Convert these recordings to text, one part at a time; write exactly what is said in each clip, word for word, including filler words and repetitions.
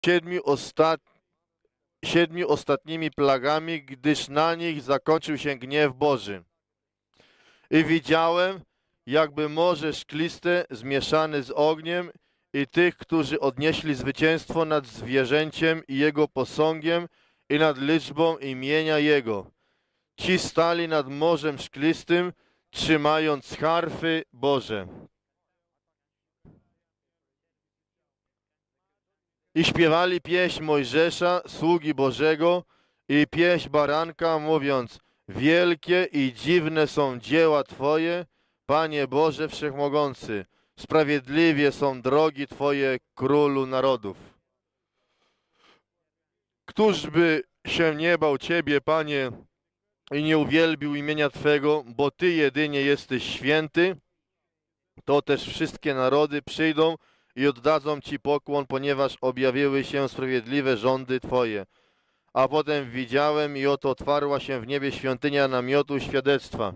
siedmiu, ostat... siedmiu ostatnimi plagami, gdyż na nich zakończył się gniew Boży. I widziałem, jakby morze szkliste zmieszane z ogniem i tych, którzy odnieśli zwycięstwo nad zwierzęciem i jego posągiem i nad liczbą imienia jego. Ci stali nad morzem szklistym, trzymając harfy Boże. I śpiewali pieśń Mojżesza, sługi Bożego, i pieśń baranka, mówiąc: wielkie i dziwne są dzieła Twoje, Panie Boże Wszechmogący. Sprawiedliwie są drogi Twoje, Królu narodów. Któż by się nie bał Ciebie, Panie, i nie uwielbił imienia Twego, bo Ty jedynie jesteś święty, to też wszystkie narody przyjdą i oddadzą Ci pokłon, ponieważ objawiły się sprawiedliwe rządy Twoje. A potem widziałem i oto otwarła się w niebie świątynia namiotu świadectwa.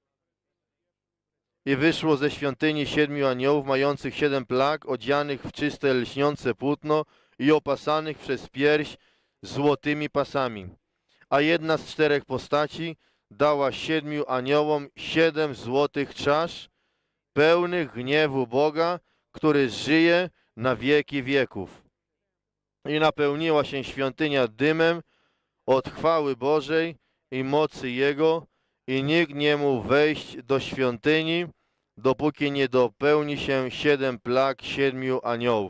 I wyszło ze świątyni siedmiu aniołów, mających siedem plag, odzianych w czyste lśniące płótno i opasanych przez pierś złotymi pasami. A jedna z czterech postaci dała siedmiu aniołom siedem złotych czasz, pełnych gniewu Boga, który żyje na wieki wieków. I napełniła się świątynia dymem od chwały Bożej i mocy Jego, i nikt nie mógł wejść do świątyni, dopóki nie dopełni się siedem plag siedmiu aniołów.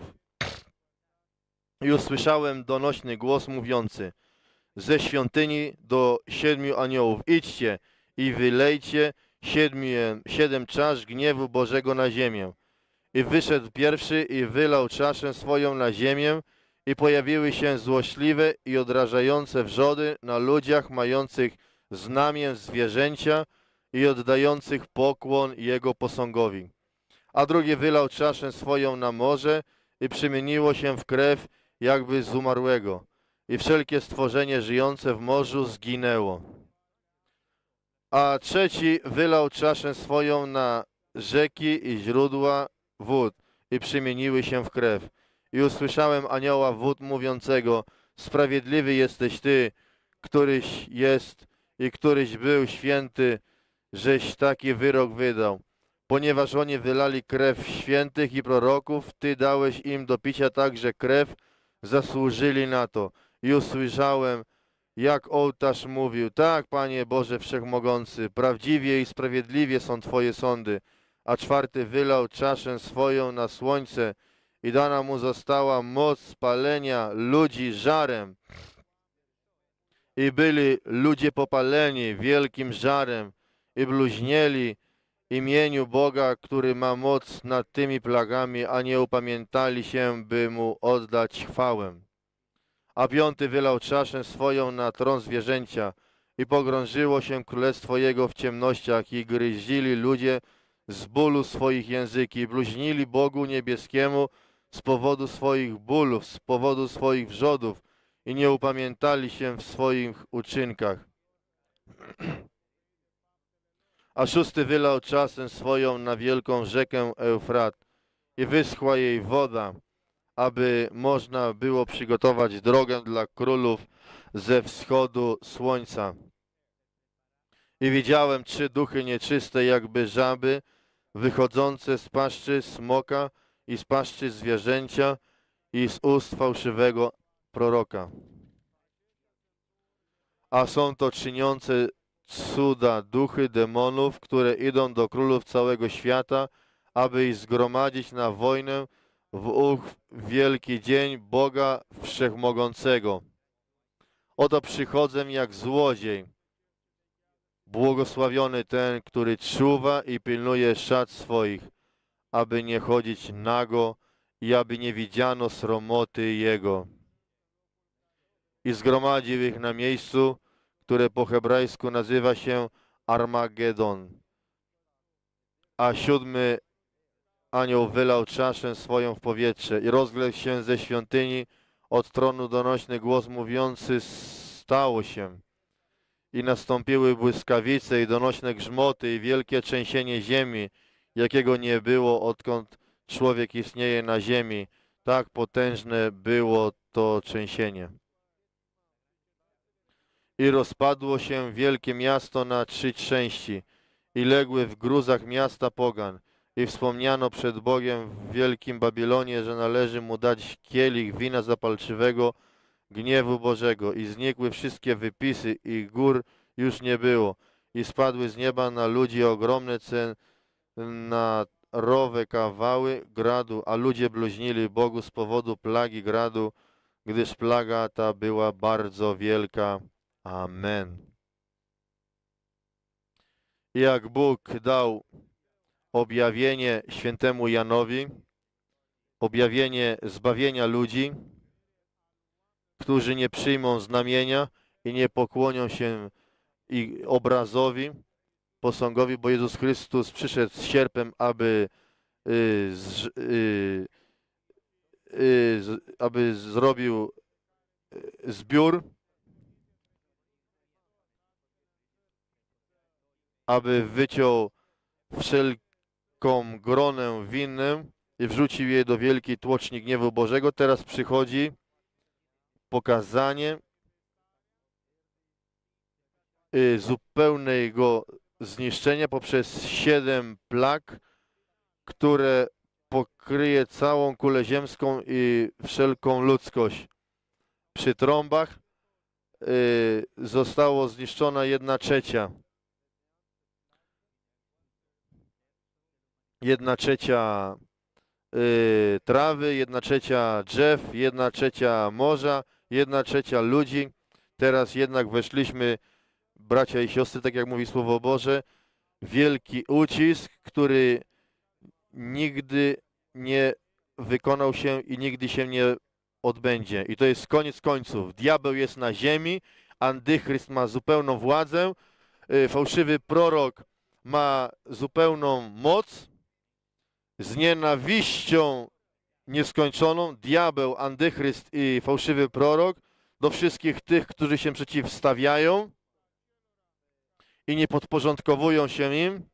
I usłyszałem donośny głos mówiący ze świątyni do siedmiu aniołów: idźcie i wylejcie siedmiu, siedem czasz gniewu Bożego na ziemię. I wyszedł pierwszy i wylał czaszę swoją na ziemię, i pojawiły się złośliwe i odrażające wrzody na ludziach mających znamię zwierzęcia i oddających pokłon jego posągowi. A drugi wylał czaszę swoją na morze i przemieniło się w krew jakby z umarłego. I wszelkie stworzenie żyjące w morzu zginęło. A trzeci wylał czaszę swoją na rzeki i źródła wód i przemieniły się w krew. I usłyszałem anioła wód mówiącego: sprawiedliwy jesteś Ty, któryś jest i któryś był święty, żeś taki wyrok wydał. Ponieważ oni wylali krew świętych i proroków, Ty dałeś im do picia także krew, zasłużyli na to. I usłyszałem, jak ołtarz mówił: tak, Panie Boże Wszechmogący, prawdziwie i sprawiedliwie są Twoje sądy. A czwarty wylał czaszę swoją na słońce i dana mu została moc spalenia ludzi żarem. I byli ludzie popaleni wielkim żarem i bluźnieli imieniu Boga, który ma moc nad tymi plagami, a nie upamiętali się, by mu oddać chwałę. A piąty wylał czaszę swoją na tron zwierzęcia i pogrążyło się królestwo jego w ciemnościach i gryzili ludzie z bólu swoich języki i bluźnili Bogu niebieskiemu z powodu swoich bólów, z powodu swoich wrzodów i nie upamiętali się w swoich uczynkach. A szósty wylał czasem swoją na wielką rzekę Eufrat i wyschła jej woda, aby można było przygotować drogę dla królów ze wschodu słońca. I widziałem trzy duchy nieczyste, jakby żaby, wychodzące z paszczy smoka i z paszczy zwierzęcia i z ust fałszywego proroka. A są to czyniące cuda duchy demonów, które idą do królów całego świata, aby ich zgromadzić na wojnę w ów wielki dzień Boga Wszechmogącego. Oto przychodzę jak złodziej. Błogosławiony ten, który czuwa i pilnuje szat swoich, aby nie chodzić nago i aby nie widziano sromoty jego. I zgromadził ich na miejscu, które po hebrajsku nazywa się Armagedon. A siódmy anioł wylał czaszę swoją w powietrze i rozległ się ze świątyni od tronu donośny głos mówiący: stało się. I nastąpiły błyskawice i donośne grzmoty i wielkie trzęsienie ziemi, jakiego nie było, odkąd człowiek istnieje na ziemi. Tak potężne było to trzęsienie. I rozpadło się wielkie miasto na trzy części i legły w gruzach miasta pogan. I wspomniano przed Bogiem w wielkim Babilonie, że należy mu dać kielich wina zapalczywego gniewu Bożego. I znikły wszystkie wypisy i gór już nie było. I spadły z nieba na ludzi ogromne cenarowe kawały gradu, a ludzie bluźnili Bogu z powodu plagi gradu, gdyż plaga ta była bardzo wielka. Amen. I jak Bóg dał objawienie świętemu Janowi, objawienie zbawienia ludzi, którzy nie przyjmą znamienia i nie pokłonią się i obrazowi, posągowi, bo Jezus Chrystus przyszedł z sierpem, aby, y, z, y, y, z, aby zrobił zbiór, aby wyciął wszelką gronę winną i wrzucił je do wielkiej tłoczni gniewu Bożego. Teraz przychodzi pokazanie y, zupełnego zniszczenia poprzez siedem plag, które pokryje całą kulę ziemską i wszelką ludzkość. Przy trąbach y, zostało zniszczona jedna trzecia. Jedna trzecia y, trawy, jedna trzecia drzew, jedna trzecia morza, jedna trzecia ludzi. Teraz jednak weszliśmy, bracia i siostry, tak jak mówi Słowo Boże, wielki ucisk, który nigdy nie wykonał się i nigdy się nie odbędzie. I to jest koniec końców. Diabeł jest na ziemi, antychryst ma zupełną władzę, y, fałszywy prorok ma zupełną moc, z nienawiścią nieskończoną, diabeł, antychryst i fałszywy prorok do wszystkich tych, którzy się przeciwstawiają i nie podporządkowują się im,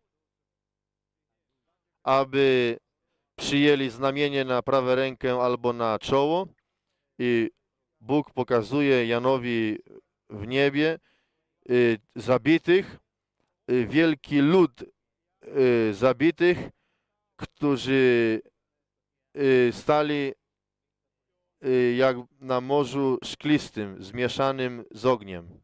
aby przyjęli znamienie na prawą rękę albo na czoło. I Bóg pokazuje Janowi w niebie y, zabitych, y, wielki lud y, zabitych, którzy y, stali y, jak na morzu szklistym, zmieszanym z ogniem.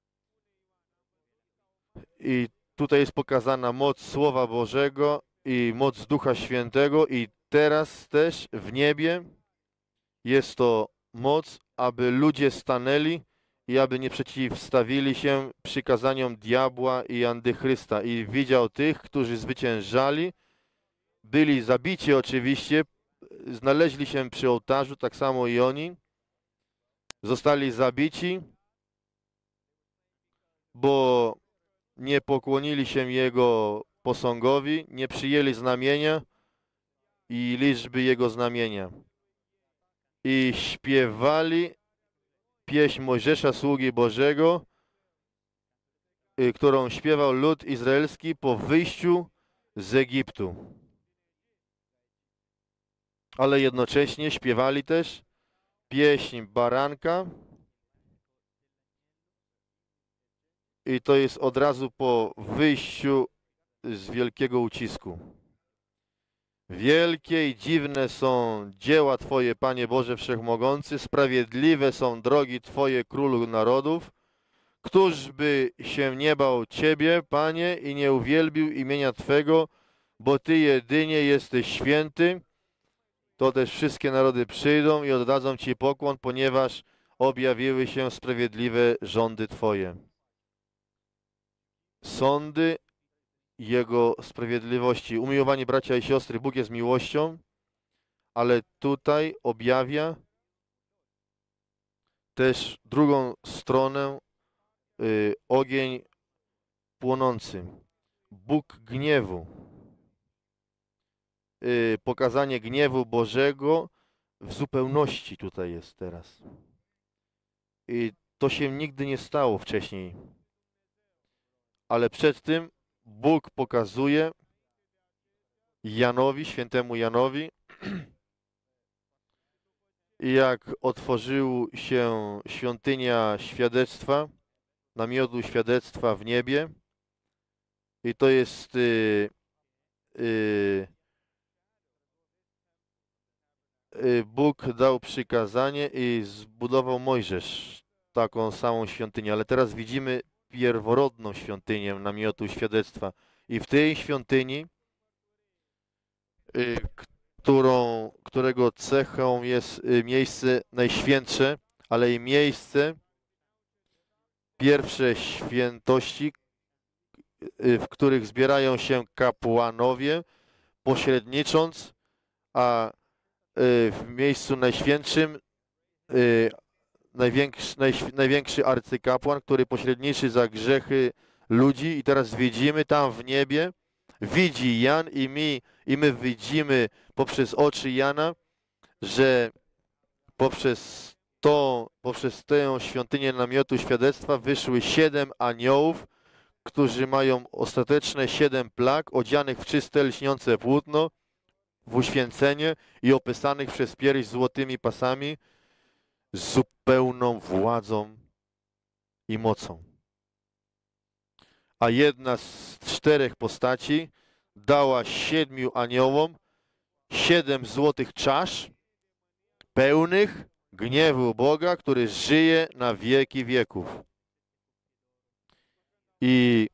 I tutaj jest pokazana moc Słowa Bożego i moc Ducha Świętego, i teraz też w niebie jest to moc, aby ludzie stanęli i aby nie przeciwstawili się przykazaniom diabła i antychrysta. I widział tych, którzy zwyciężali, byli zabici oczywiście, znaleźli się przy ołtarzu, tak samo i oni. Zostali zabici, bo nie pokłonili się Jego posągowi, nie przyjęli znamienia i liczby Jego znamienia. I śpiewali pieśń Mojżesza, sługi Bożego, y, którą śpiewał lud izraelski po wyjściu z Egiptu. Ale jednocześnie śpiewali też pieśń Baranka, i to jest od razu po wyjściu z wielkiego ucisku. Wielkie i dziwne są dzieła Twoje, Panie Boże Wszechmogący, sprawiedliwe są drogi Twoje, Królu narodów. Któż by się nie bał Ciebie, Panie, i nie uwielbił imienia Twego, bo Ty jedynie jesteś święty. To też wszystkie narody przyjdą i oddadzą Ci pokłon, ponieważ objawiły się sprawiedliwe rządy Twoje. Sądy Jego sprawiedliwości. Umiłowani bracia i siostry, Bóg jest miłością, ale tutaj objawia też drugą stronę, y, ogień płonący. Bóg gniewu. Y, pokazanie gniewu Bożego w zupełności tutaj jest teraz. I to się nigdy nie stało wcześniej. Ale przed tym Bóg pokazuje Janowi, świętemu Janowi, jak otworzył się świątynia świadectwa, namiotu świadectwa w niebie. I to jest y, y, y, Bóg dał przykazanie i zbudował Mojżesz taką samą świątynię. Ale teraz widzimy pierworodną świątynię namiotu świadectwa. I w tej świątyni, y, którą, którego cechą jest y, miejsce najświętsze, ale i miejsce pierwsze świętości, y, w których zbierają się kapłanowie, pośrednicząc, a y, w miejscu najświętszym y, największy, najświ- największy arcykapłan, który pośredniczy za grzechy ludzi. I teraz widzimy tam w niebie, widzi Jan i my, i my widzimy poprzez oczy Jana, że poprzez to, poprzez tę świątynię namiotu świadectwa wyszły siedem aniołów, którzy mają ostateczne siedem plag, odzianych w czyste, lśniące płótno, w uświęcenie i opisanych przez pierś złotymi pasami, z zupełną władzą i mocą. A jedna z czterech postaci dała siedmiu aniołom siedem złotych czasz, pełnych gniewu Boga, który żyje na wieki wieków. I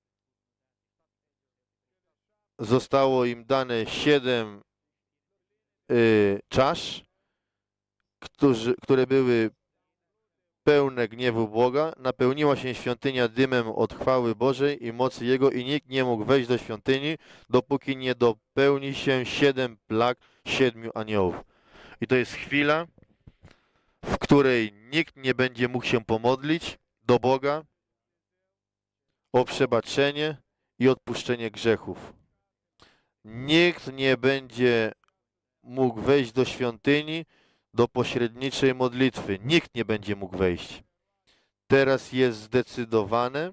zostało im dane siedem y, czasz, którzy, które były pełne gniewu Boga. Napełniła się świątynia dymem od chwały Bożej i mocy Jego i nikt nie mógł wejść do świątyni, dopóki nie dopełni się siedem plag siedmiu aniołów. I to jest chwila, w której nikt nie będzie mógł się pomodlić do Boga o przebaczenie i odpuszczenie grzechów. Nikt nie będzie mógł wejść do świątyni, do pośredniczej modlitwy. Nikt nie będzie mógł wejść. Teraz jest zdecydowane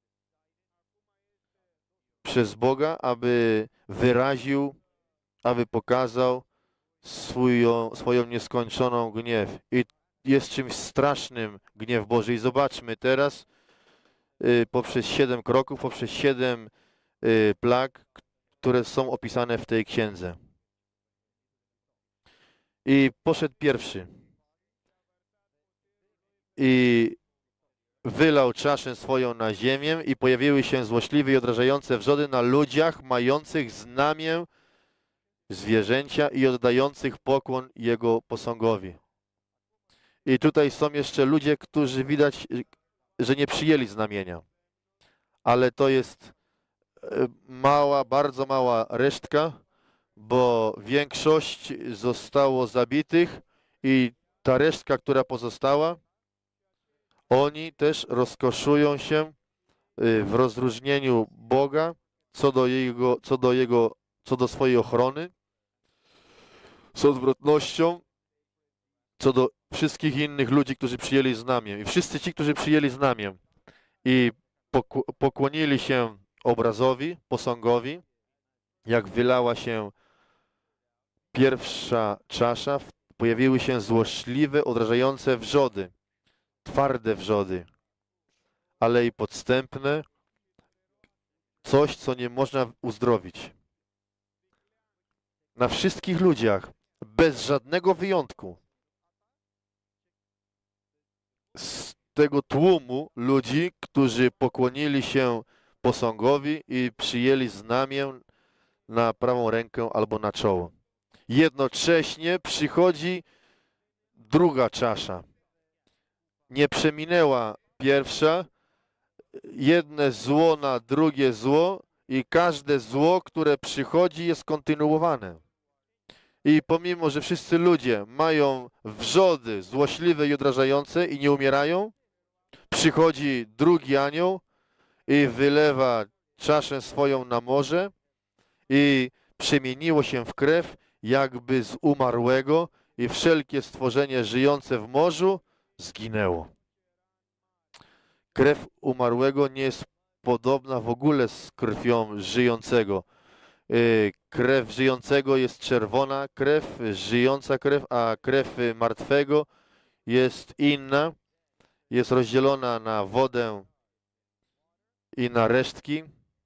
przez Boga, aby wyraził, aby pokazał swoją, swoją nieskończoną gniew. I jest czymś strasznym gniew Boży. I zobaczmy teraz y, poprzez siedem kroków, poprzez siedem y, plag, które są opisane w tej księdze. I poszedł pierwszy i wylał czaszę swoją na ziemię i pojawiły się złośliwe i odrażające wrzody na ludziach mających znamię zwierzęcia i oddających pokłon jego posągowi. I tutaj są jeszcze ludzie, którzy widać, że nie przyjęli znamienia. Ale to jest mała, bardzo mała resztka, bo większość zostało zabitych i ta resztka, która pozostała, oni też rozkoszują się w rozróżnieniu Boga co do jego, co do jego, co do swojej ochrony, z odwrotnością, co do wszystkich innych ludzi, którzy przyjęli znamię. I wszyscy ci, którzy przyjęli znamię i pokłonili się obrazowi, posągowi, jak wylała się pierwsza czasza, pojawiły się złośliwe, odrażające wrzody, twarde wrzody, ale i podstępne, coś, co nie można uzdrowić. Na wszystkich ludziach, bez żadnego wyjątku, z tego tłumu ludzi, którzy pokłonili się posągowi i przyjęli znamię na prawą rękę albo na czoło. Jednocześnie przychodzi druga czasza. Nie przeminęła pierwsza, jedne zło na drugie zło i każde zło, które przychodzi, jest kontynuowane. I pomimo, że wszyscy ludzie mają wrzody złośliwe i odrażające i nie umierają, przychodzi drugi anioł i wylewa czaszę swoją na morze i przemieniło się w krew jakby z umarłego i wszelkie stworzenie żyjące w morzu zginęło. Krew umarłego nie jest podobna w ogóle z krwią żyjącego. y, krew żyjącego jest czerwona krew, żyjąca krew, a krew y, martwego jest inna, jest rozdzielona na wodę i na resztki.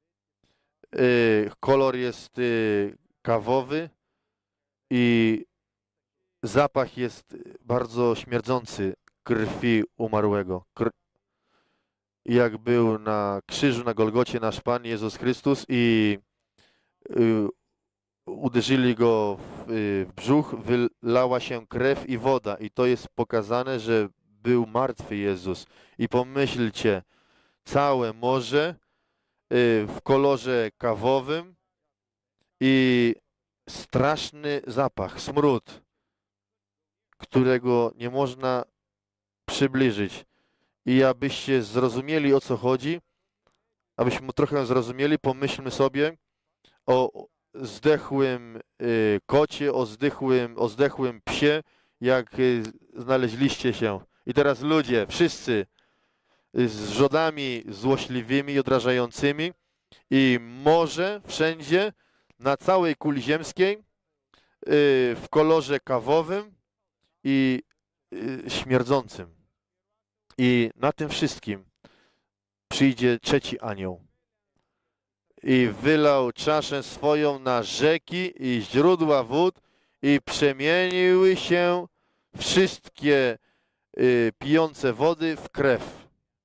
Y, kolor jest y, kawowy i zapach jest bardzo śmierdzący krwi umarłego. Kr jak był na krzyżu, na Golgocie nasz Pan Jezus Chrystus i y, uderzyli go w, y, w brzuch, wylała się krew i woda. I to jest pokazane, że był martwy Jezus. I pomyślcie, całe morze y, w kolorze kawowym i straszny zapach, smród, którego nie można przybliżyć. I abyście zrozumieli, o co chodzi, abyśmy trochę zrozumieli, pomyślmy sobie o zdechłym y, kocie, o zdechłym, o zdechłym psie, jak y, znaleźliście się. I teraz ludzie, wszyscy y, z wrzodami złośliwymi i odrażającymi i morze wszędzie, na całej kuli ziemskiej, y, w kolorze kawowym i y, śmierdzącym. I na tym wszystkim przyjdzie trzeci anioł i wylał czaszę swoją na rzeki i źródła wód i przemieniły się wszystkie y, pijące wody w krew.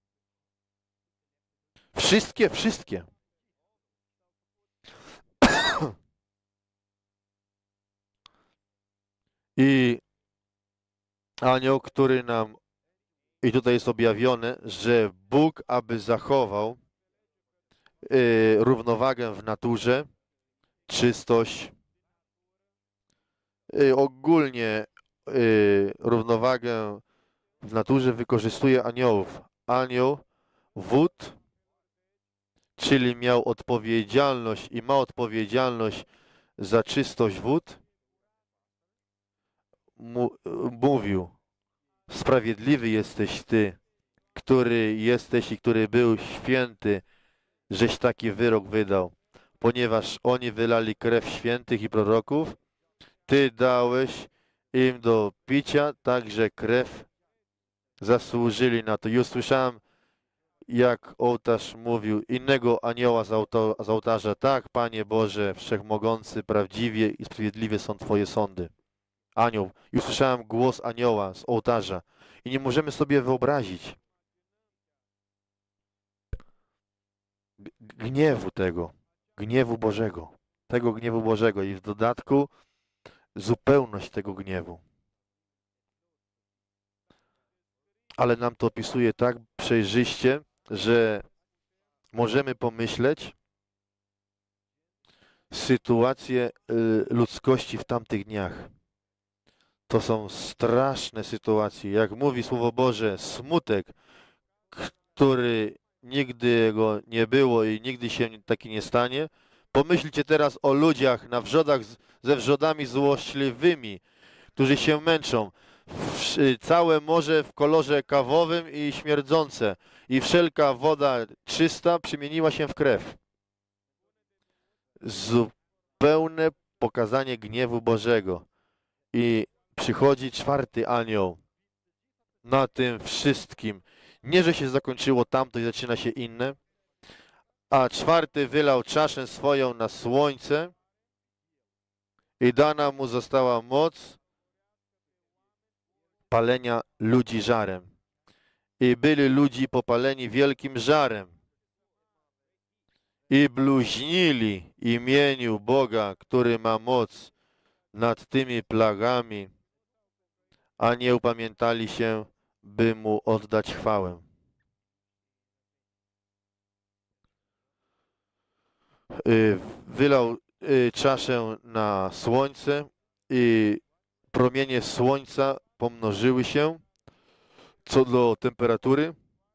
Wszystkie, wszystkie. I anioł, który nam, i tutaj jest objawione, że Bóg, aby zachował y, równowagę w naturze, czystość, y, ogólnie y, równowagę w naturze wykorzystuje aniołów. Anioł wód, czyli miał odpowiedzialność i ma odpowiedzialność za czystość wód, mu, mówił: sprawiedliwy jesteś Ty, który jesteś i który był święty, żeś taki wyrok wydał, ponieważ oni wylali krew świętych i proroków, Ty dałeś im do picia także krew, zasłużyli na to. I usłyszałem, jak ołtarz mówił, innego anioła z, auto, z ołtarza: tak, Panie Boże, Wszechmogący, prawdziwie i sprawiedliwie są Twoje sądy. Anioł. I usłyszałem głos anioła z ołtarza. I nie możemy sobie wyobrazić gniewu tego, gniewu Bożego, tego gniewu Bożego i w dodatku zupełność tego gniewu. Ale nam to opisuje tak przejrzyście, że możemy pomyśleć sytuację ludzkości w tamtych dniach. To są straszne sytuacje. Jak mówi Słowo Boże, smutek, który nigdy go nie było i nigdy się taki nie stanie. Pomyślcie teraz o ludziach na wrzodach ze wrzodami złośliwymi, którzy się męczą. Całe morze w kolorze kawowym i śmierdzące. I wszelka woda czysta przemieniła się w krew. Zupełne pokazanie gniewu Bożego. I przychodzi czwarty anioł na tym wszystkim. Nie, że się zakończyło tamto i zaczyna się inne, a czwarty wylał czaszę swoją na słońce i dana mu została moc palenia ludzi żarem. I byli ludzi popaleni wielkim żarem i bluźnili imieniu Boga, który ma moc nad tymi plagami, a nie upamiętali się, by mu oddać chwałę. Wylał czaszę na słońce i promienie słońca pomnożyły się co do temperatury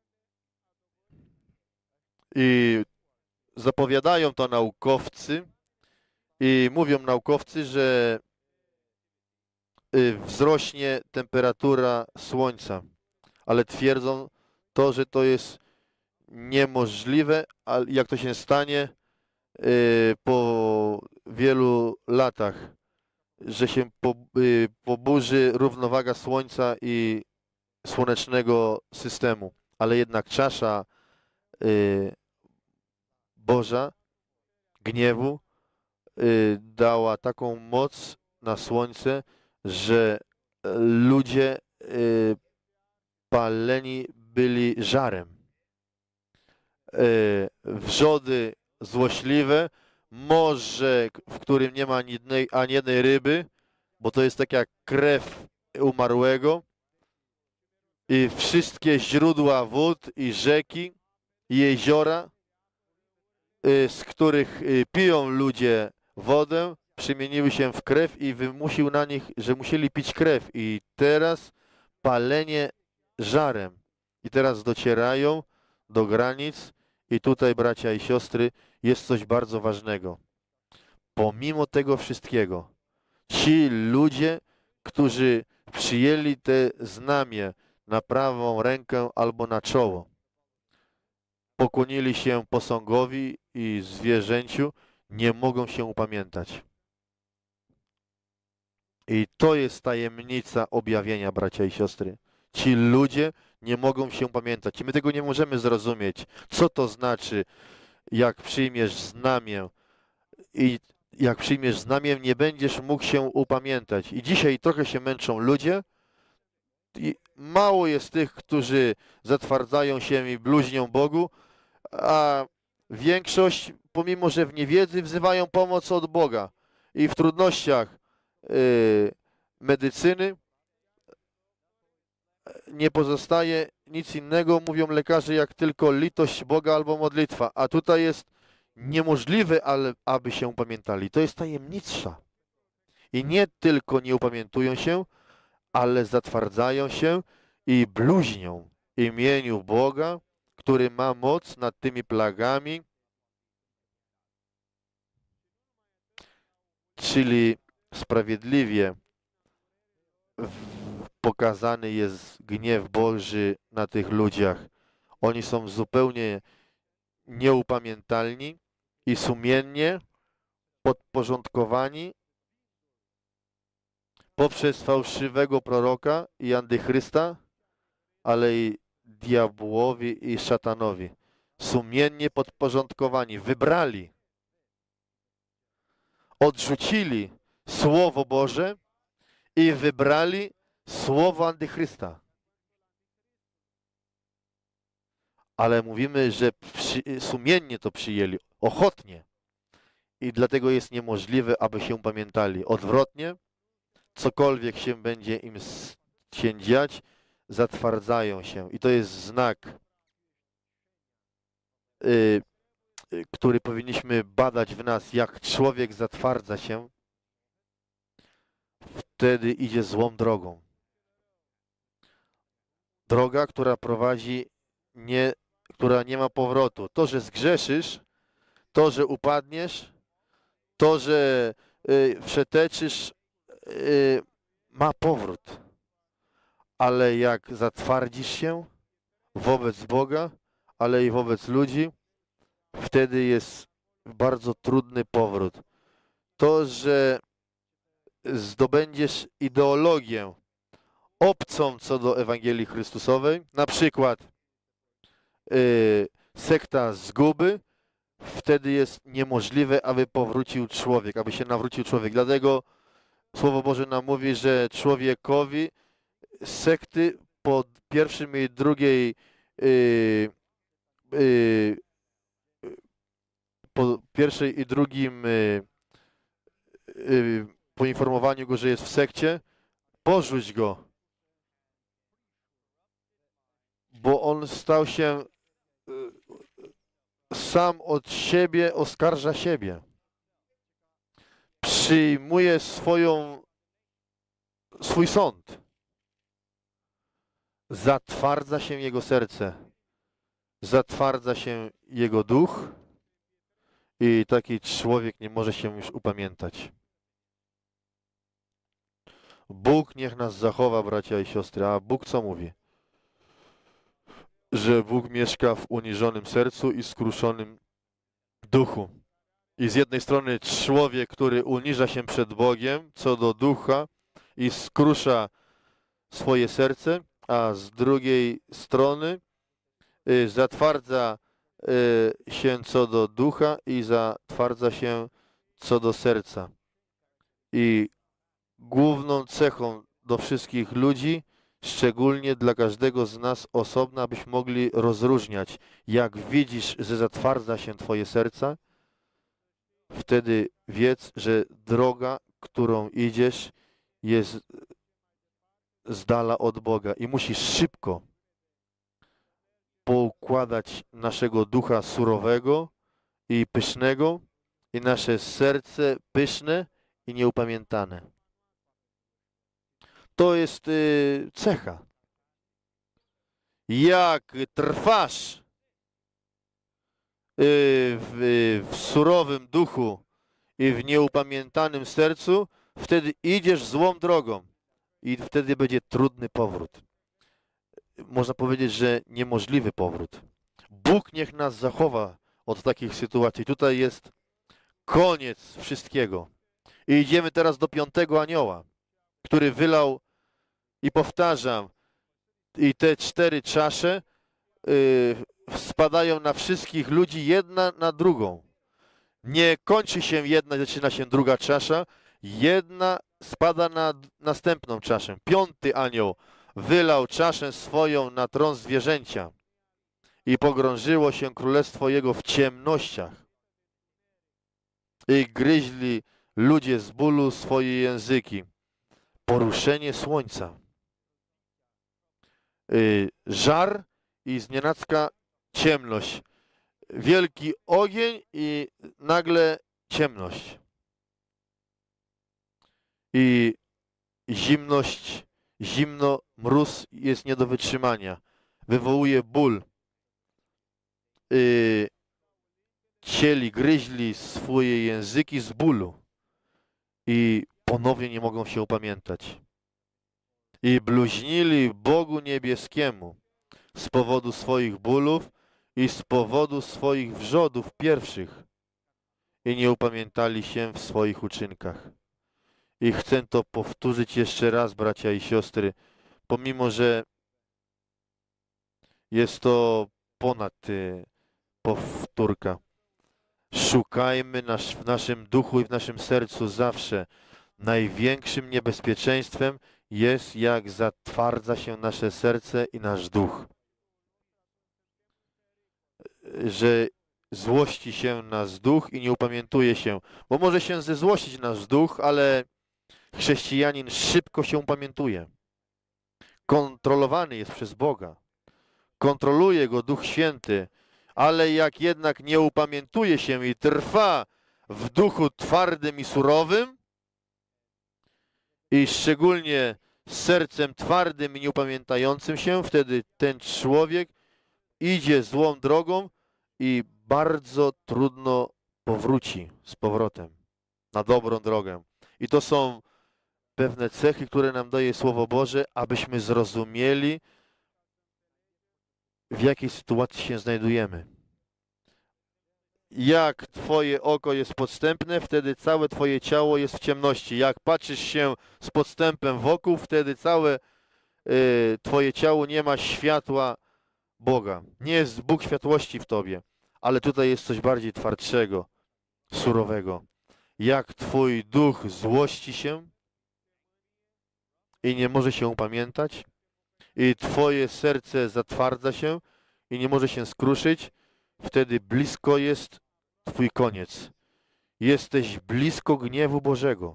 i zapowiadają to naukowcy i mówią naukowcy, że wzrośnie temperatura słońca, ale twierdzą to, że to jest niemożliwe, a jak to się stanie, y, po wielu latach, że się po, y, poburzy równowaga Słońca i słonecznego systemu, ale jednak czasza y, Boża gniewu y, dała taką moc na Słońce, że ludzie y, paleni byli żarem. Y, wrzody złośliwe, morze, w którym nie ma ani jednej, ani jednej ryby, bo to jest tak jak krew umarłego, i wszystkie źródła wód i rzeki i jeziora, y, z których y, piją ludzie wodę, przemieniły się w krew i wymusił na nich, że musieli pić krew. I teraz palenie żarem. I teraz docierają do granic i tutaj, bracia i siostry, jest coś bardzo ważnego. Pomimo tego wszystkiego, ci ludzie, którzy przyjęli te znamie na prawą rękę albo na czoło, pokłonili się posągowi i zwierzęciu, nie mogą się upamiętać. I to jest tajemnica objawienia, bracia i siostry. Ci ludzie nie mogą się pamiętać. I my tego nie możemy zrozumieć. Co to znaczy, jak przyjmiesz znamię i jak przyjmiesz znamię, nie będziesz mógł się upamiętać. I dzisiaj trochę się męczą ludzie. I mało jest tych, którzy zatwardzają się i bluźnią Bogu, a większość, pomimo że w niewiedzy, wzywają pomoc od Boga. I w trudnościach yy, medycyny nie pozostaje nic innego, mówią lekarze, jak tylko litość Boga albo modlitwa. A tutaj jest niemożliwe, ale aby się upamiętali. To jest tajemnica. I nie tylko nie upamiętują się, ale zatwardzają się i bluźnią imieniu Boga, który ma moc nad tymi plagami, czyli sprawiedliwie pokazany jest gniew Boży na tych ludziach. Oni są zupełnie nieupamiętalni i sumiennie podporządkowani poprzez fałszywego proroka i antychrysta, ale i diabłowi i szatanowi. Sumiennie podporządkowani, wybrali, odrzucili Słowo Boże i wybrali Słowo antychrysta. Ale mówimy, że przy, sumiennie to przyjęli, ochotnie. I dlatego jest niemożliwe, aby się pamiętali. Odwrotnie, cokolwiek się będzie im się dziać, zatwardzają się. I to jest znak, y, y, który powinniśmy badać w nas. Jak człowiek zatwardza się, wtedy idzie złą drogą. Droga, która prowadzi, nie, która nie ma powrotu. To, że zgrzeszysz, to, że upadniesz, to, że y, przeteczysz, y, ma powrót. Ale jak zatwardzisz się wobec Boga, ale i wobec ludzi, wtedy jest bardzo trudny powrót. To, że zdobędziesz ideologię obcą co do Ewangelii Chrystusowej, na przykład yy, sekta zguby, wtedy jest niemożliwe, aby powrócił człowiek, aby się nawrócił człowiek. Dlatego Słowo Boże nam mówi, że człowiekowi sekty po pierwszym i drugiej yy, yy, po pierwszej i drugim yy, yy, poinformowaniu go, że jest w sekcie, porzuć go, bo on stał się yy, sam od siebie, oskarża siebie. Przyjmuje swoją, swój sąd. Zatwardza się jego serce. Zatwardza się jego duch i taki człowiek nie może się już upamiętać. Bóg niech nas zachowa, bracia i siostry. A Bóg co mówi? Że Bóg mieszka w uniżonym sercu i skruszonym duchu I z jednej strony człowiek, który uniża się przed Bogiem co do ducha i skrusza swoje serce, a z drugiej strony y, zatwardza y, się co do ducha i zatwardza się co do serca. I główną cechą do wszystkich ludzi, szczególnie dla każdego z nas osobna, abyśmy mogli rozróżniać, jak widzisz, że zatwardza się twoje serce, wtedy wiedz, że droga, którą idziesz, jest z dala od Boga i musisz szybko poukładać naszego ducha surowego i pysznego i nasze serce pyszne i nieupamiętane. To jest y, cecha. Jak trwasz y, w, w surowym duchu i w nieupamiętanym sercu, wtedy idziesz złą drogą i wtedy będzie trudny powrót. Można powiedzieć, że niemożliwy powrót. Bóg niech nas zachowa od takich sytuacji. Tutaj jest koniec wszystkiego. I idziemy teraz do piątego anioła, który wylał, i powtarzam, i te cztery czasze yy, spadają na wszystkich ludzi jedna na drugą. Nie kończy się jedna, zaczyna się druga czasza. Jedna spada na następną czaszę. Piąty anioł wylał czaszę swoją na tron zwierzęcia i pogrążyło się królestwo jego w ciemnościach. I gryźli ludzie z bólu swoje języki. Poruszenie słońca. Yy, żar i znienacka ciemność. Wielki ogień i nagle ciemność. I zimność, zimno, mróz jest nie do wytrzymania. Wywołuje ból. Yy, cieli, gryźli swoje języki z bólu i ponownie nie mogą się upamiętać. I bluźnili Bogu niebieskiemu z powodu swoich bólów i z powodu swoich wrzodów pierwszych i nie upamiętali się w swoich uczynkach. I chcę to powtórzyć jeszcze raz, bracia i siostry, pomimo że jest to ponad y, powtórka. Szukajmy nasz, w naszym duchu i w naszym sercu zawsze. Największym niebezpieczeństwem jest, jak zatwardza się nasze serce i nasz duch. Że złości się nasz duch i nie upamiętuje się. Bo może się zezłościć nasz duch, ale chrześcijanin szybko się upamiętuje. Kontrolowany jest przez Boga. Kontroluje go Duch Święty. Ale jak jednak nie upamiętuje się i trwa w duchu twardym i surowym, i szczególnie z sercem twardym i nieupamiętającym się, wtedy ten człowiek idzie złą drogą i bardzo trudno powróci z powrotem na dobrą drogę. I to są pewne cechy, które nam daje Słowo Boże, abyśmy zrozumieli, w jakiej sytuacji się znajdujemy. Jak twoje oko jest podstępne, wtedy całe twoje ciało jest w ciemności. Jak patrzysz się z podstępem wokół, wtedy całe y, twoje ciało nie ma światła Boga. Nie jest Bóg światłości w tobie, ale tutaj jest coś bardziej twardszego, surowego. Jak twój duch złości się i nie może się upamiętać, i twoje serce zatwardza się i nie może się skruszyć, wtedy blisko jest twój koniec. Jesteś blisko gniewu Bożego.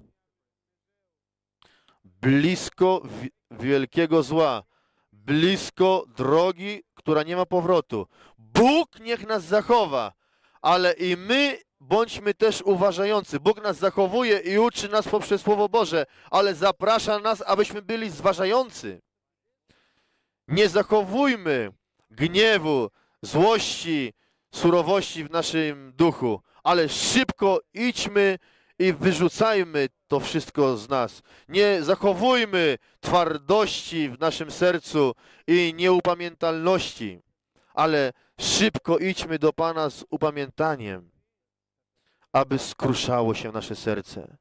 Blisko wielkiego zła. Blisko drogi, która nie ma powrotu. Bóg niech nas zachowa, ale i my bądźmy też uważający. Bóg nas zachowuje i uczy nas poprzez Słowo Boże, ale zaprasza nas, abyśmy byli zważający. Nie zachowujmy gniewu, złości, surowości w naszym duchu, ale szybko idźmy i wyrzucajmy to wszystko z nas. Nie zachowujmy twardości w naszym sercu i nieupamiętalności, ale szybko idźmy do Pana z upamiętaniem, aby skruszało się nasze serce.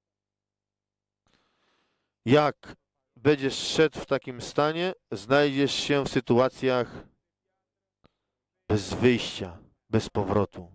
Jak będziesz szedł w takim stanie, znajdziesz się w sytuacjach bez wyjścia, bez powrotu.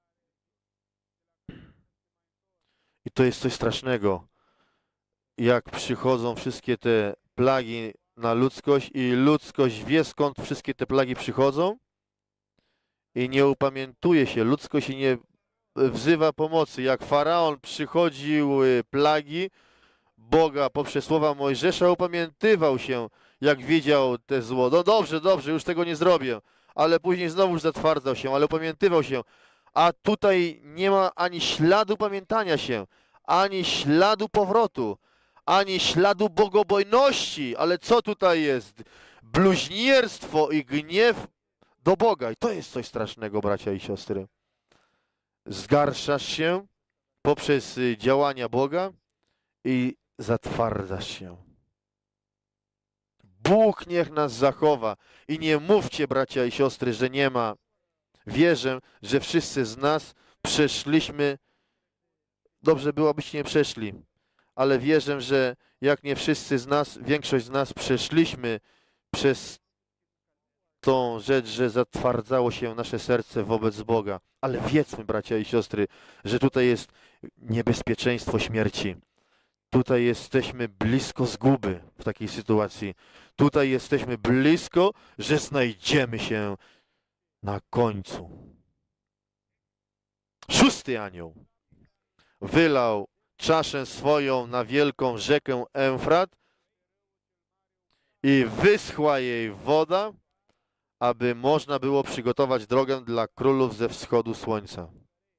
I to jest coś strasznego, jak przychodzą wszystkie te plagi na ludzkość i ludzkość wie, skąd wszystkie te plagi przychodzą i nie upamiętuje się, ludzkość nie wzywa pomocy. Jak Faraon przychodziły plagi Boga poprzez słowa Mojżesza, upamiętywał się, jak widział te zło. No dobrze, dobrze, już tego nie zrobię, ale później znowu zatwardzał się, ale upamiętywał się. A tutaj nie ma ani śladu pamiętania się, ani śladu powrotu, ani śladu bogobojności. Ale co tutaj jest? Bluźnierstwo i gniew do Boga. I to jest coś strasznego, bracia i siostry. Zgarszasz się poprzez działania Boga i zatwardzasz się. Bóg niech nas zachowa. I nie mówcie, bracia i siostry, że nie ma. Wierzę, że wszyscy z nas przeszliśmy, dobrze byłobyście nie przeszli, ale wierzę, że jak nie wszyscy z nas, większość z nas przeszliśmy przez tą rzecz, że zatwardzało się nasze serce wobec Boga. Ale wiedzmy, bracia i siostry, że tutaj jest niebezpieczeństwo śmierci. Tutaj jesteśmy blisko zguby w takiej sytuacji. Tutaj jesteśmy blisko, że znajdziemy się na końcu. Szósty anioł wylał czaszę swoją na wielką rzekę Eufrat i wyschła jej woda, aby można było przygotować drogę dla królów ze wschodu słońca.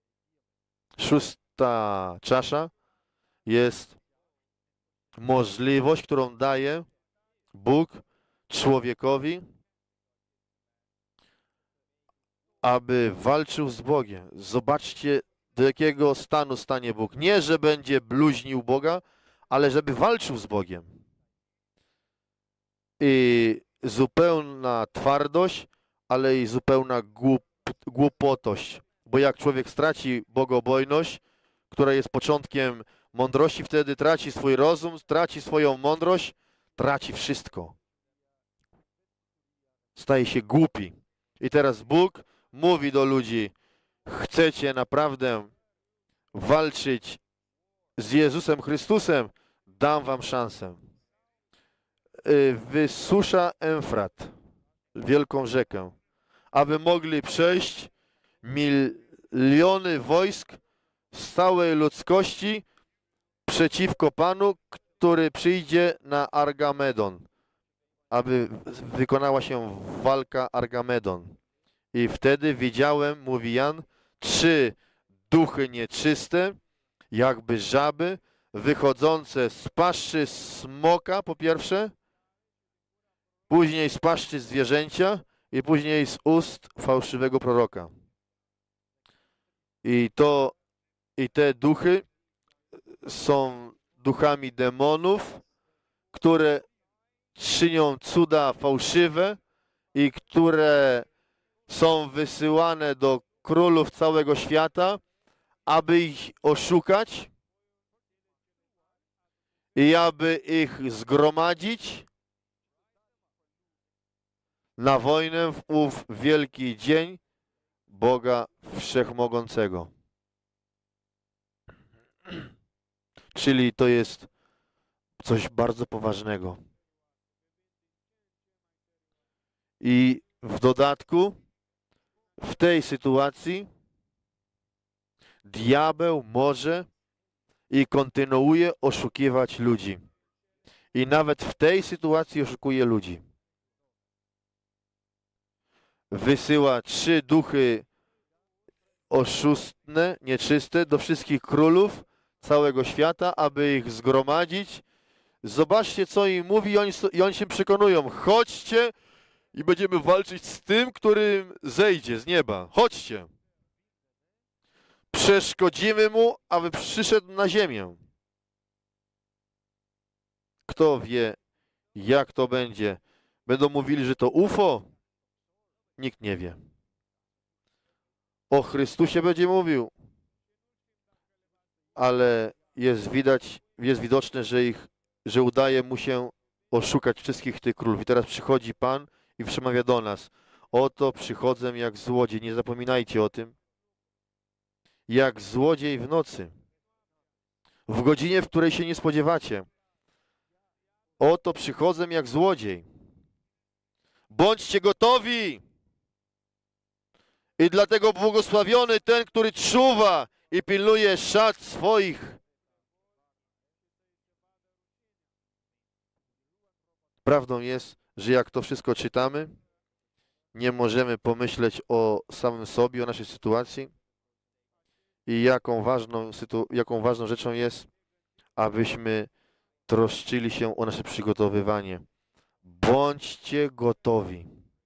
Szósta czasza jest możliwość, którą daje Bóg człowiekowi, aby walczył z Bogiem. Zobaczcie, do jakiego stanu stanie Bóg. Nie, że będzie bluźnił Boga, ale żeby walczył z Bogiem. I zupełna twardość, ale i zupełna głup, głupotość. Bo jak człowiek straci bogobojność, która jest początkiem mądrości, wtedy traci swój rozum, traci swoją mądrość, traci wszystko. Staje się głupi. I teraz Bóg mówi do ludzi, chcecie naprawdę walczyć z Jezusem Chrystusem? Dam wam szansę. Wysusza Eufrat, wielką rzekę, aby mogli przejść miliony wojsk z całej ludzkości przeciwko Panu, który przyjdzie na Argamedon, aby wykonała się walka Argamedon. I wtedy widziałem, mówi Jan, trzy duchy nieczyste, jakby żaby, wychodzące z paszczy smoka, po pierwsze, później z paszczy zwierzęcia i później z ust fałszywego proroka. I to, i te duchy są duchami demonów, które czynią cuda fałszywe i które są wysyłane do królów całego świata, aby ich oszukać i aby ich zgromadzić na wojnę w ów wielki dzień Boga Wszechmogącego. Czyli to jest coś bardzo poważnego. I w dodatku w tej sytuacji diabeł może i kontynuuje oszukiwać ludzi. I nawet w tej sytuacji oszukuje ludzi. Wysyła trzy duchy oszustne, nieczyste do wszystkich królów całego świata, aby ich zgromadzić. Zobaczcie, co im mówi i oni, i oni się przekonują. Chodźcie i będziemy walczyć z tym, który zejdzie z nieba. Chodźcie. Przeszkodzimy mu, aby przyszedł na ziemię. Kto wie, jak to będzie? Będą mówili, że to U F O? Nikt nie wie. O Chrystusie będzie mówił. ale jest widać, jest widoczne, że ich, że udaje mu się oszukać wszystkich tych królów. I teraz przychodzi Pan i przemawia do nas. Oto przychodzę jak złodziej, nie zapominajcie o tym. Jak złodziej w nocy, w godzinie, w której się nie spodziewacie. Oto przychodzę jak złodziej. Bądźcie gotowi! I dlatego błogosławiony ten, który czuwa i pilnuje szat swoich. Prawdą jest, że jak to wszystko czytamy, nie możemy pomyśleć o samym sobie, o naszej sytuacji i jaką ważną, jaką ważną rzeczą jest, abyśmy troszczyli się o nasze przygotowywanie. Bądźcie gotowi.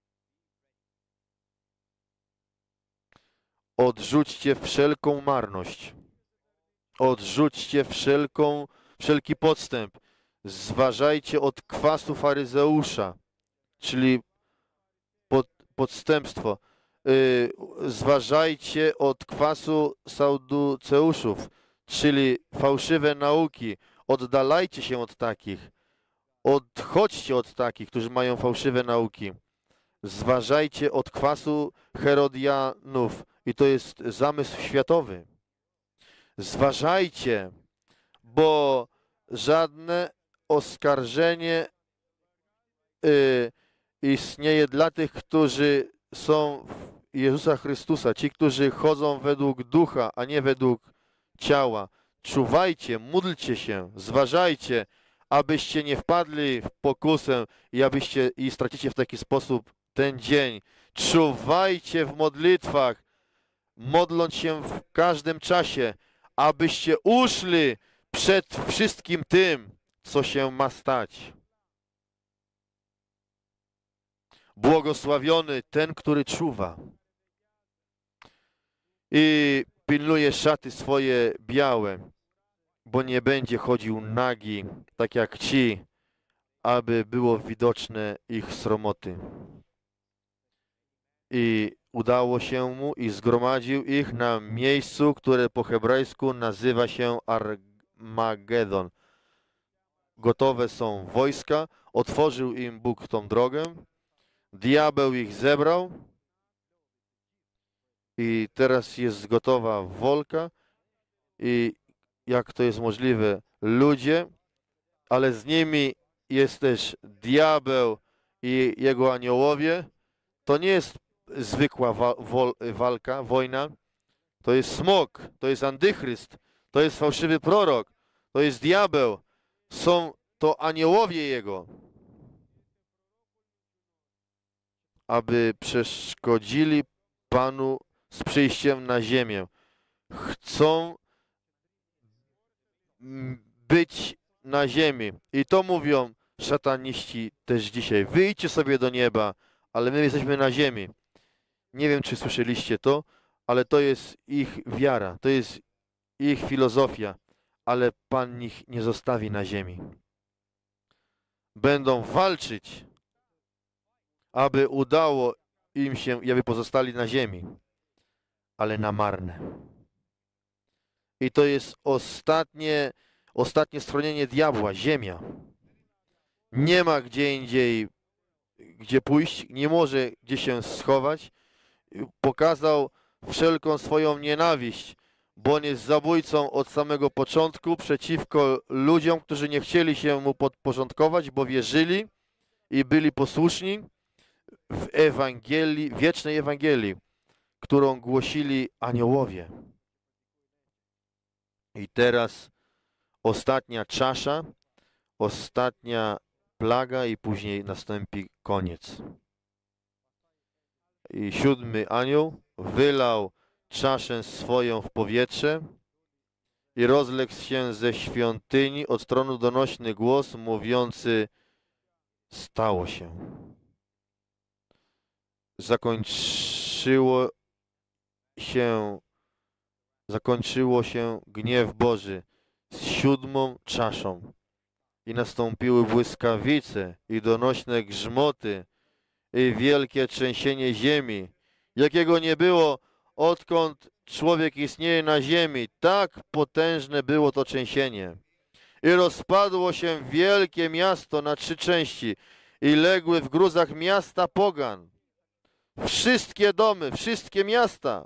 Odrzućcie wszelką marność. Odrzućcie wszelką, wszelki podstęp. Zważajcie od kwasu faryzeusza, czyli pod, podstępstwo. Yy, zważajcie od kwasu saduceuszów, czyli fałszywe nauki. Oddalajcie się od takich. Odchodźcie od takich, którzy mają fałszywe nauki. Zważajcie od kwasu Herodianów. I to jest zamysł światowy. Zważajcie, bo żadne oskarżenie y, istnieje dla tych, którzy są w Jezusa Chrystusa, ci, którzy chodzą według ducha, a nie według ciała. Czuwajcie, módlcie się, zważajcie, abyście nie wpadli w pokusę i abyście i stracicie w taki sposób ten dzień. Czuwajcie w modlitwach, modląc się w każdym czasie, abyście uszli przed wszystkim tym, co się ma stać. Błogosławiony ten, który czuwa i pilnuje szaty swoje białe, bo nie będzie chodził nagi, tak jak ci, aby było widoczne ich sromoty. I udało się mu i zgromadził ich na miejscu, które po hebrajsku nazywa się Armagedon. Gotowe są wojska, otworzył im Bóg tą drogę, diabeł ich zebrał i teraz jest gotowa walka i jak to jest możliwe, ludzie, ale z nimi jest też diabeł i jego aniołowie. To nie jest zwykła wa walka, wojna, to jest smok, to jest antychryst, to jest fałszywy prorok, to jest diabeł, są to aniołowie jego, aby przeszkodzili Panu z przyjściem na ziemię. Chcą być na ziemi. I to mówią szataniści też dzisiaj. Wyjdźcie sobie do nieba, ale my jesteśmy na ziemi. Nie wiem, czy słyszeliście to, ale to jest ich wiara, to jest ich filozofia, ale Pan ich nie zostawi na ziemi. Będą walczyć, aby udało im się i aby pozostali na ziemi, ale na marne. I to jest ostatnie, ostatnie schronienie diabła, ziemia. Nie ma gdzie indziej, gdzie pójść, nie może gdzie się schować. Pokazał wszelką swoją nienawiść, bo on jest zabójcą od samego początku przeciwko ludziom, którzy nie chcieli się mu podporządkować, bo wierzyli i byli posłuszni w Ewangelii, wiecznej Ewangelii, którą głosili aniołowie. I teraz ostatnia czasza, ostatnia plaga i później nastąpi koniec. I siódmy anioł wylał czaszę swoją w powietrze i rozległ się ze świątyni od tronu donośny głos mówiący: stało się. Zakończyło się, zakończyło się gniew Boży z siódmą czaszą i nastąpiły błyskawice i donośne grzmoty i wielkie trzęsienie ziemi, jakiego nie było odkąd człowiek istnieje na ziemi, tak potężne było to trzęsienie. I rozpadło się wielkie miasto na trzy części i legły w gruzach miasta pogan. Wszystkie domy, wszystkie miasta.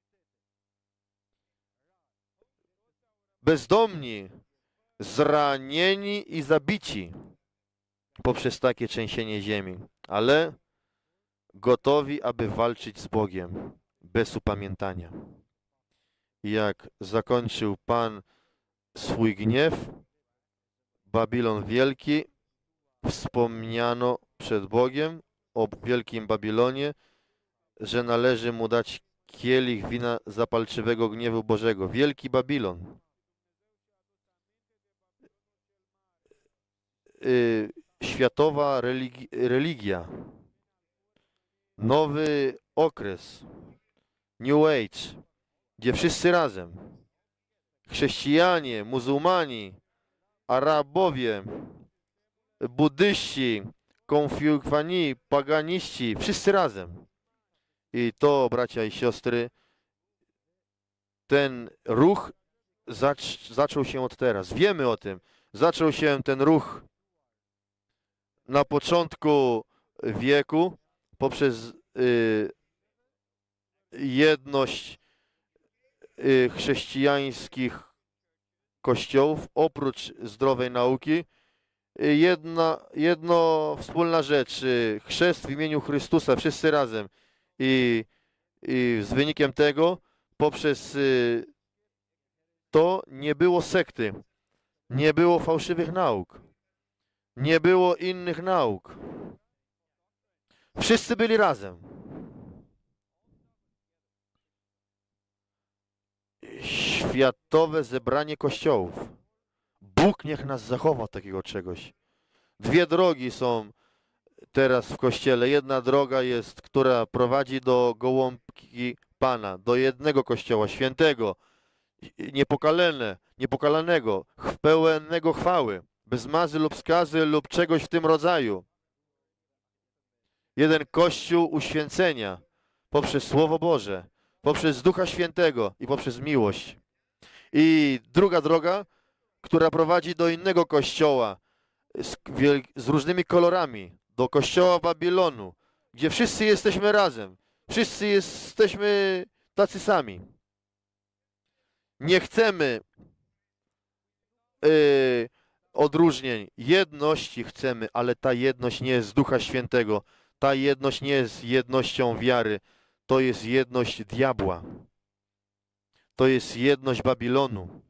Bezdomni, zranieni i zabici poprzez takie trzęsienie ziemi, ale gotowi, aby walczyć z Bogiem bez upamiętania. I jak zakończył Pan swój gniew, Babilon Wielki, wspomniano przed Bogiem o Wielkim Babilonie, że należy mu dać kielich wina zapalczywego gniewu Bożego. Wielki Babilon. Yy, światowa religi religia. Nowy okres. New Age. Gdzie wszyscy razem. Chrześcijanie, muzułmani, Arabowie, buddyści, konfucjaniści, paganiści, wszyscy razem. I to, bracia i siostry, ten ruch zac zaczął się od teraz. Wiemy o tym. Zaczął się ten ruch na początku wieku poprzez y, jedność y, chrześcijańskich kościołów, oprócz zdrowej nauki. Jedna, jedno wspólna rzecz, chrzest w imieniu Chrystusa, wszyscy razem. I, i z wynikiem tego, poprzez to nie było sekty, nie było fałszywych nauk, nie było innych nauk. Wszyscy byli razem. Światowe zebranie kościołów. Bóg niech nas zachowa od takiego czegoś. Dwie drogi są teraz w Kościele. Jedna droga jest, która prowadzi do gołąbki Pana, do jednego Kościoła świętego, niepokalane, niepokalanego, pełnego chwały, bez mazy lub skazy lub czegoś w tym rodzaju. Jeden Kościół uświęcenia poprzez Słowo Boże, poprzez Ducha Świętego i poprzez miłość. I druga droga, która prowadzi do innego kościoła z, z różnymi kolorami, do kościoła Babilonu, gdzie wszyscy jesteśmy razem, wszyscy jesteśmy tacy sami. Nie chcemy yy, odróżnień, jedności chcemy, ale ta jedność nie jest z Ducha Świętego, ta jedność nie jest jednością wiary, to jest jedność diabła, to jest jedność Babilonu.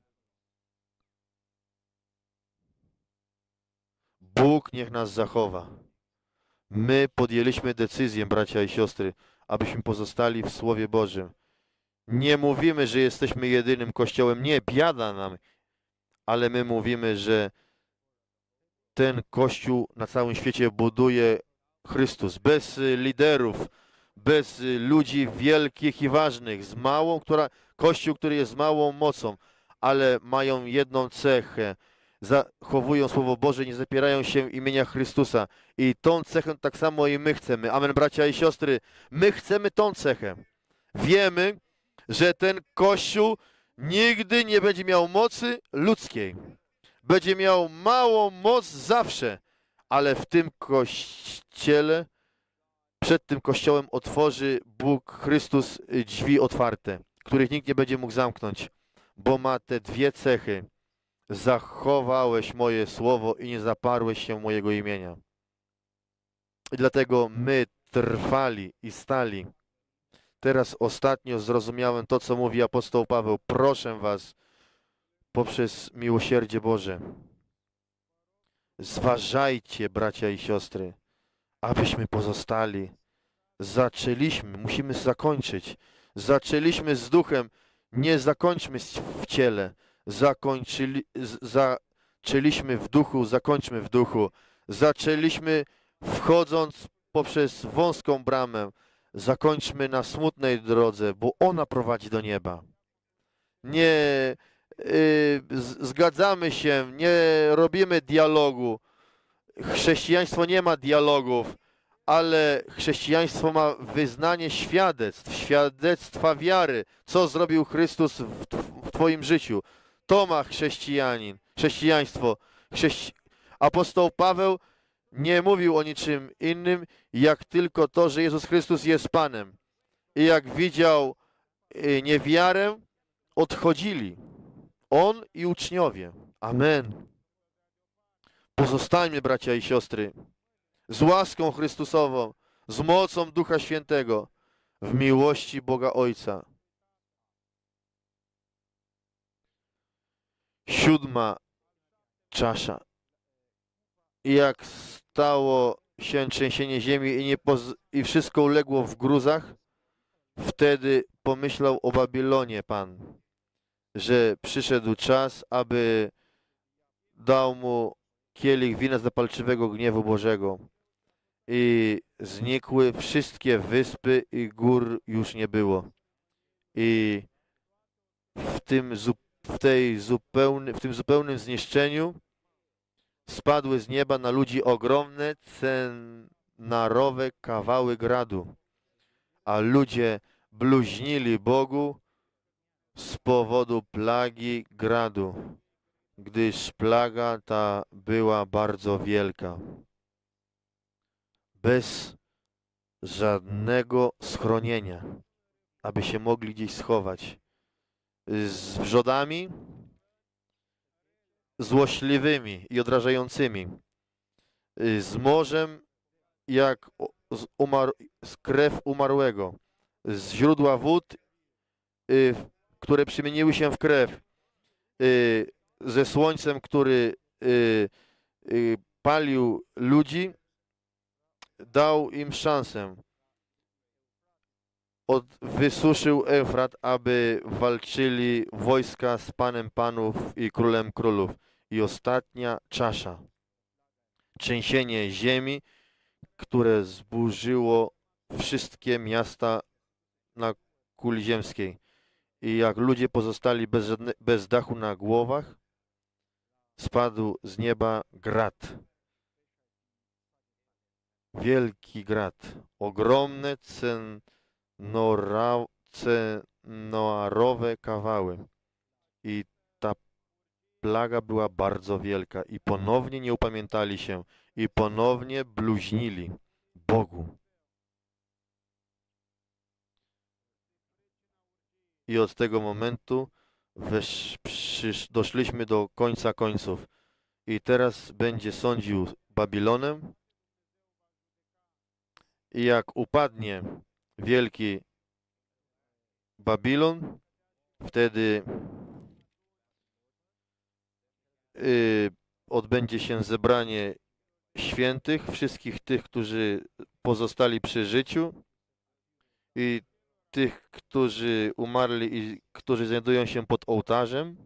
Bóg niech nas zachowa. My podjęliśmy decyzję, bracia i siostry, abyśmy pozostali w Słowie Bożym. Nie mówimy, że jesteśmy jedynym Kościołem. Nie, biada nam. Ale my mówimy, że ten Kościół na całym świecie buduje Chrystus. Bez liderów, bez ludzi wielkich i ważnych. Z małą, która, Kościół, który jest z małą mocą, ale mają jedną cechę. Zachowują Słowo Boże, nie zapierają się imienia Chrystusa. I tą cechę tak samo i my chcemy. Amen, bracia i siostry. My chcemy tą cechę. Wiemy, że ten Kościół nigdy nie będzie miał mocy ludzkiej. Będzie miał małą moc zawsze. Ale w tym Kościele, przed tym Kościołem otworzy Bóg, Chrystus drzwi otwarte, których nikt nie będzie mógł zamknąć. Bo ma te dwie cechy. Zachowałeś moje słowo i nie zaparłeś się mojego imienia. I dlatego my trwali i stali. Teraz ostatnio zrozumiałem to, co mówi apostoł Paweł. Proszę was, poprzez miłosierdzie Boże, zważajcie, bracia i siostry, abyśmy pozostali. Zaczęliśmy, musimy zakończyć. Zaczęliśmy z duchem, nie zakończmy w ciele. Zakończyli, zaczęliśmy w duchu, zakończmy w duchu. Zaczęliśmy wchodząc poprzez wąską bramę. Zakończmy na smutnej drodze, bo ona prowadzi do nieba. Nie yy, zgadzamy się, nie robimy dialogu. Chrześcijaństwo nie ma dialogów, ale chrześcijaństwo ma wyznanie świadectw, świadectwa wiary, co zrobił Chrystus w, w Twoim życiu. To ma chrześcijanin, chrześcijaństwo. Chrześci... Apostoł Paweł nie mówił o niczym innym, jak tylko to, że Jezus Chrystus jest Panem. I jak widział niewiarę, odchodzili. On i uczniowie. Amen. Pozostańmy, bracia i siostry, z łaską Chrystusową, z mocą Ducha Świętego, w miłości Boga Ojca. Siódma czasza. I jak stało się trzęsienie ziemi i, nie poz i wszystko uległo w gruzach, wtedy pomyślał o Babilonie Pan, że przyszedł czas, aby dał mu kielich wina zapalczywego gniewu Bożego. I znikły wszystkie wyspy i gór już nie było. I w tym, w tej zupełny, w tym zupełnym zniszczeniu spadły z nieba na ludzi ogromne, cenarowe kawały gradu, a ludzie bluźnili Bogu z powodu plagi gradu, gdyż plaga ta była bardzo wielka. Bez żadnego schronienia, aby się mogli gdzieś schować. Z wrzodami złośliwymi i odrażającymi. Z morzem jak z, umar z krew umarłego. Z źródła wód, y, które przemieniły się w krew. Y, ze słońcem, który y, y, palił ludzi, dał im szansę. Od, wysuszył Eufrat, aby walczyli wojska z Panem Panów i Królem Królów. I ostatnia czasza. Trzęsienie ziemi, które zburzyło wszystkie miasta na kuli ziemskiej. I jak ludzie pozostali bez, żadne, bez dachu na głowach, spadł z nieba grad. Wielki grad. Ogromne cenora, cenoarowe kawały. I ta plaga była bardzo wielka. I ponownie nie upamiętali się. I ponownie bluźnili Bogu. I od tego momentu wesz, przysz, doszliśmy do końca końców. I teraz będzie sądził Babilonem. I jak upadnie wielki Babilon, wtedy yy, odbędzie się zebranie świętych, wszystkich tych, którzy pozostali przy życiu i tych, którzy umarli i którzy znajdują się pod ołtarzem.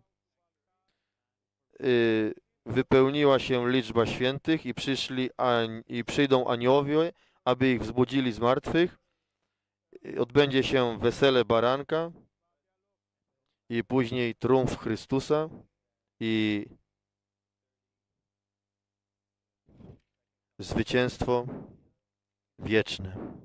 Yy, wypełniła się liczba świętych i przyszli ań, i przyjdą aniołowie, aby ich wzbudzili z martwych. Odbędzie się wesele baranka i później triumf Chrystusa i zwycięstwo wieczne.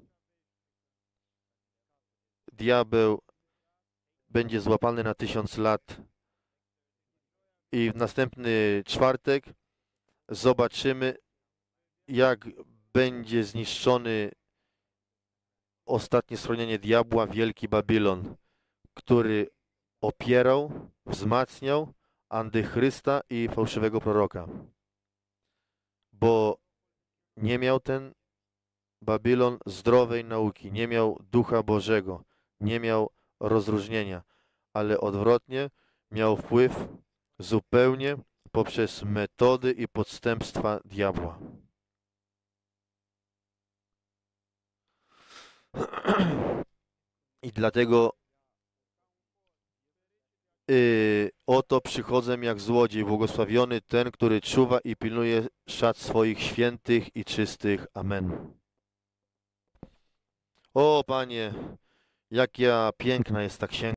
Diabeł będzie złapany na tysiąc lat i w następny czwartek zobaczymy, jak będzie zniszczony ostatnie schronienie diabła, wielki Babilon, który opierał, wzmacniał antychrysta i fałszywego proroka. Bo nie miał ten Babilon zdrowej nauki, nie miał Ducha Bożego, nie miał rozróżnienia, ale odwrotnie miał wpływ zupełnie poprzez metody i podstępstwa diabła. I dlatego yy, oto przychodzę jak złodziej, błogosławiony ten, który czuwa i pilnuje szat swoich świętych i czystych. Amen. O Panie, jaka piękna jest ta księga.